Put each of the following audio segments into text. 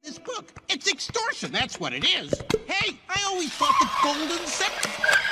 This book. It's extortion, that's what it is. Hey, I always thought the golden scepter...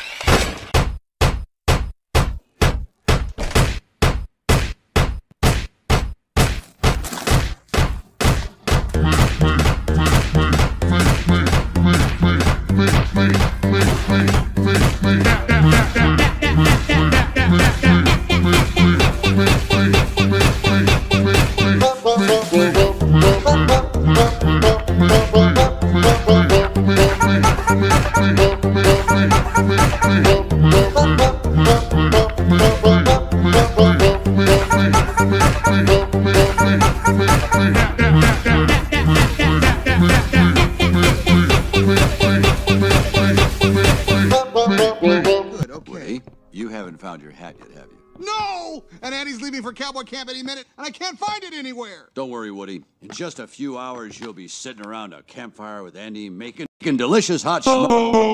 You haven't found your hat yet, have you? No! And Annie's leaving for cowboy camp any minute, and I can't find it anywhere. Don't worry, Woody. In just a few hours, you'll be sitting around a campfire with Andy making delicious hot smoke.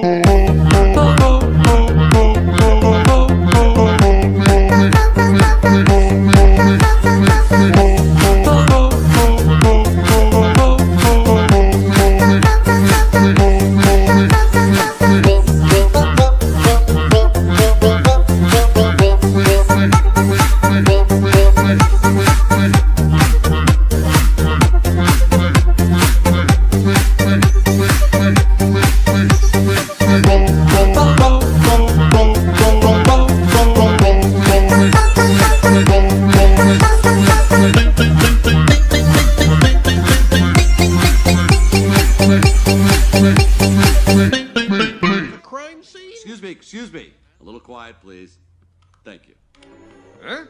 Excuse me. A little quiet, please. Thank you. Huh?